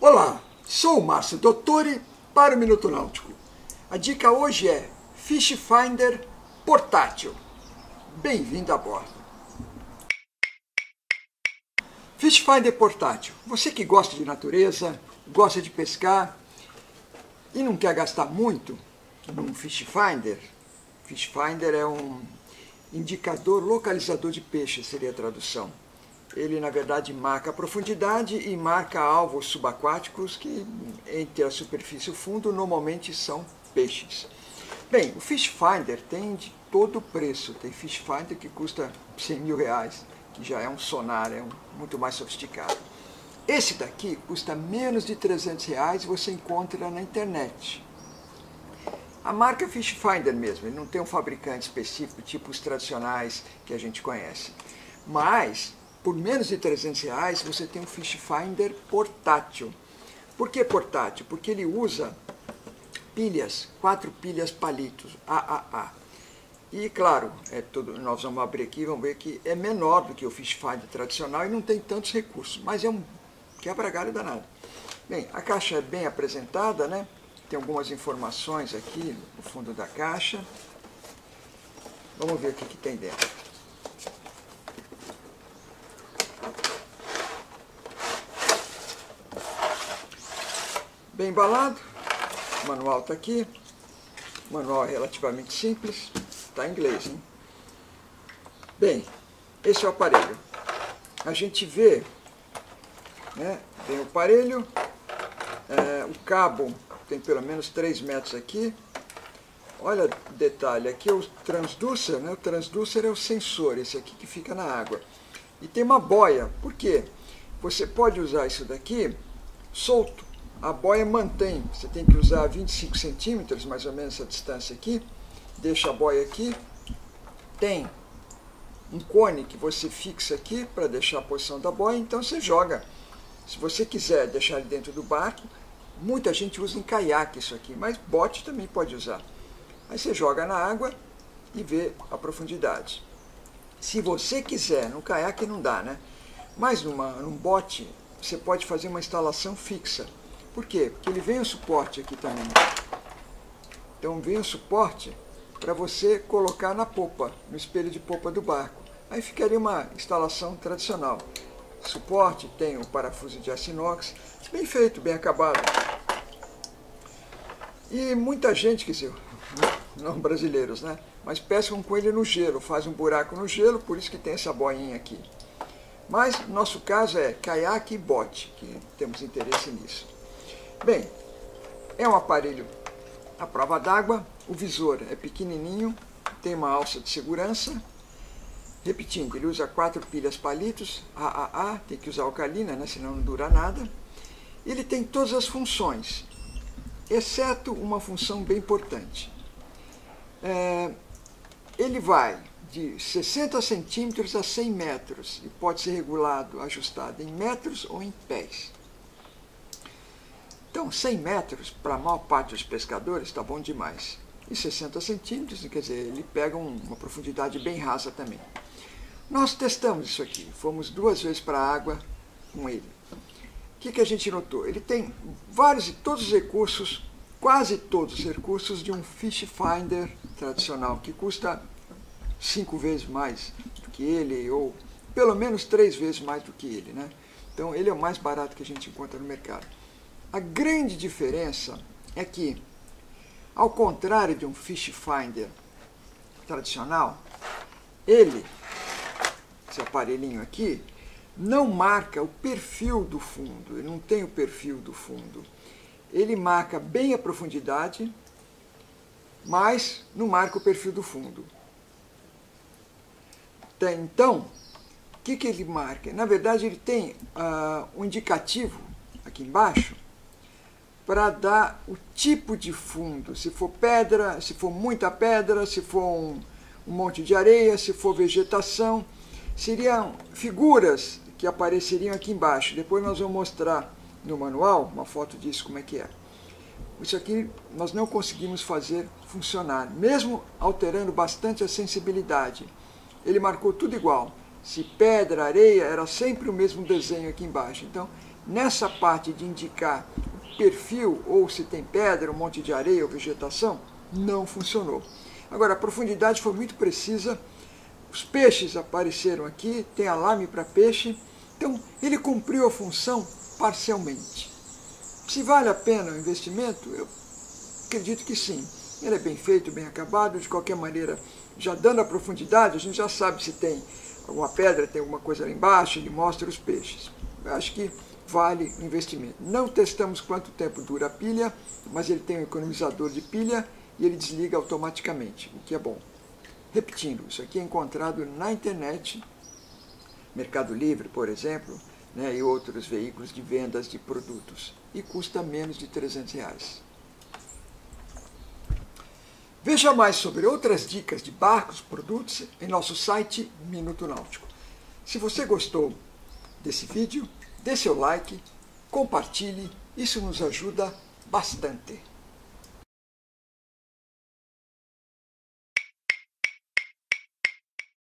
Olá, sou o Márcio Dottore para o Minuto Náutico. A dica hoje é Fish Finder portátil. Bem-vindo a bordo. Fish Finder portátil. Você que gosta de natureza, gosta de pescar e não quer gastar muito num Fish Finder. Fish Finder é um indicador localizador de peixe, seria a tradução. Ele, na verdade, marca a profundidade e marca alvos subaquáticos que, entre a superfície e o fundo, normalmente são peixes. Bem, o Fish Finder tem de todo preço. Tem Fish Finder que custa R$100 mil, que já é um sonar, muito mais sofisticado. Esse daqui custa menos de R$300 e você encontra na internet. A marca é Fish Finder mesmo, ele não tem um fabricante específico, tipo os tradicionais que a gente conhece. Mas, por menos de R$300, você tem um Fish Finder portátil. Por que portátil? Porque ele usa pilhas, 4 pilhas palitos, AAA. E, claro, nós vamos abrir aqui e vamos ver que é menor do que o Fish Finder tradicional e não tem tantos recursos, mas é um quebra-galho danado. Bem, a caixa é bem apresentada, né? Tem algumas informações aqui no fundo da caixa. Vamos ver o que tem dentro. Bem embalado, o manual está aqui, o manual é relativamente simples, está em inglês, hein? Bem, esse é o aparelho. A gente vê, né, tem o aparelho, o cabo tem pelo menos 3 metros aqui. Olha o detalhe, aqui é o transducer, né? O transducer é o sensor, esse aqui que fica na água. E tem uma boia, por quê? Você pode usar isso daqui solto. A boia mantém, você tem que usar 25 centímetros, mais ou menos essa distância aqui. Deixa a boia aqui. Tem um cone que você fixa aqui para deixar a posição da boia, então você joga. Se você quiser deixar ele dentro do barco, muita gente usa em caiaque isso aqui, mas bote também pode usar. Aí você joga na água e vê a profundidade. Se você quiser, no caiaque não dá, né? Mas num bote, você pode fazer uma instalação fixa. Por quê? Porque ele vem o suporte aqui também. Então vem o suporte para você colocar na popa, no espelho de popa do barco. Aí ficaria uma instalação tradicional. Suporte, tem o parafuso de aço inox, bem feito, bem acabado. E muita gente, quer dizer, não brasileiros, né? Mas pescam com ele no gelo, faz um buraco no gelo, por isso que tem essa boinha aqui. Mas no nosso caso é caiaque e bote, que temos interesse nisso. Bem, é um aparelho à prova d'água, o visor é pequenininho, tem uma alça de segurança. Repetindo, ele usa 4 pilhas palitos, AAA, tem que usar alcalina, né, senão não dura nada. Ele tem todas as funções, exceto uma função bem importante. Ele vai de 60 centímetros a 100 metros e pode ser regulado, ajustado em metros ou em pés. Então, 100 metros, para a maior parte dos pescadores, está bom demais. E 60 centímetros, quer dizer, ele pega uma profundidade bem rasa também. Nós testamos isso aqui, fomos 2 vezes para a água com ele. O que a gente notou? Ele tem vários e todos os recursos, quase todos os recursos de um Fish Finder tradicional, que custa 5 vezes mais do que ele, ou pelo menos 3 vezes mais do que ele, né? Então, ele é o mais barato que a gente encontra no mercado. A grande diferença é que, ao contrário de um Fish Finder tradicional, esse aparelhinho aqui, não marca o perfil do fundo, ele não tem o perfil do fundo. Ele marca bem a profundidade, mas não marca o perfil do fundo. Então, o que ele marca? Na verdade, ele tem um indicativo aqui embaixo, para dar o tipo de fundo, se for pedra, se for muita pedra, se for um monte de areia, se for vegetação, seriam figuras que apareceriam aqui embaixo. Depois nós vamos mostrar no manual uma foto disso, como é que é. Isso aqui nós não conseguimos fazer funcionar, mesmo alterando bastante a sensibilidade. Ele marcou tudo igual. Se pedra, areia, era sempre o mesmo desenho aqui embaixo. Então, nessa parte de indicar o perfil, ou se tem pedra, um monte de areia ou vegetação, não funcionou. Agora, a profundidade foi muito precisa, os peixes apareceram aqui, tem alarme para peixe, então ele cumpriu a função parcialmente. Se vale a pena o investimento, eu acredito que sim. Ele é bem feito, bem acabado, de qualquer maneira, já dando a profundidade, a gente já sabe se tem alguma pedra, tem alguma coisa lá embaixo, ele mostra os peixes. Eu acho que vale o investimento. Não testamos quanto tempo dura a pilha, mas ele tem um economizador de pilha e ele desliga automaticamente, o que é bom. Repetindo, isso aqui é encontrado na internet, Mercado Livre, por exemplo, né, e outros veículos de vendas de produtos, e custa menos de R$300. Veja mais sobre outras dicas de barcos, produtos, em nosso site Minuto Náutico. Se você gostou desse vídeo, dê seu like, compartilhe, isso nos ajuda bastante.